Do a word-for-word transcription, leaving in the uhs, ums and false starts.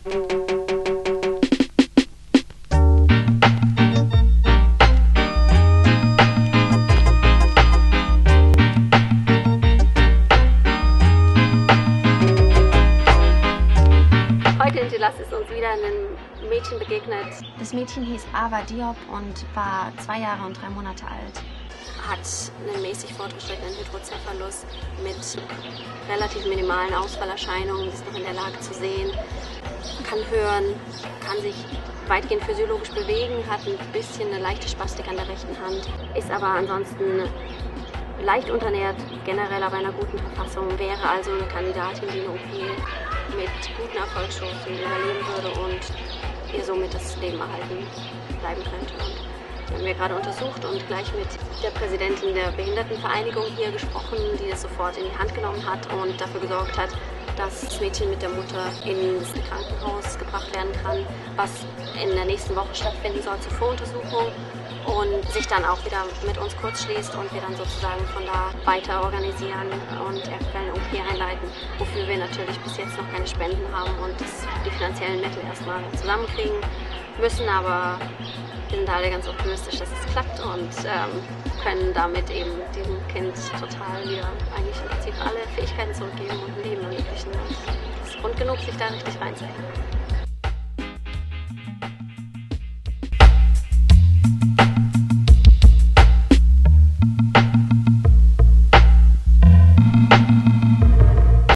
Heute in Gelas ist uns wieder ein Mädchen begegnet. Das Mädchen hieß Ava Diop und war zwei Jahre und drei Monate alt. Hat einen mäßig fortgeschrittenen Hydrocephalus mit relativ minimalen Ausfallerscheinungen, ist noch in der Lage zu sehen, kann hören, kann sich weitgehend physiologisch bewegen, hat ein bisschen eine leichte Spastik an der rechten Hand, ist aber ansonsten leicht unterernährt, generell aber in einer guten Verfassung, wäre also eine Kandidatin, die eine O P mit guten Erfolgschancen überleben würde und ihr somit das Leben erhalten bleiben könnte. Und die haben wir gerade untersucht und gleich mit der Präsidentin der Behindertenvereinigung hier gesprochen, die das sofort in die Hand genommen hat und dafür gesorgt hat, dass das Mädchen mit der Mutter ins Krankenhaus gebracht werden kann, was in der nächsten Woche stattfinden soll zur Voruntersuchung und sich dann auch wieder mit uns kurz schließt und wir dann sozusagen von da weiter organisieren und eine O P einleiten, wofür wir natürlich bis jetzt noch keine Spenden haben und das, die finanziellen Mittel erstmal zusammenkriegen müssen, aber wir sind alle ganz optimistisch, dass es klappt und ähm, können damit eben diesem Kind total wieder eigentlich im Prinzip alle Fähigkeiten zurückgeben und ein Leben ermöglichen. Und es ist Grund genug, sich da richtig reinzuhängen.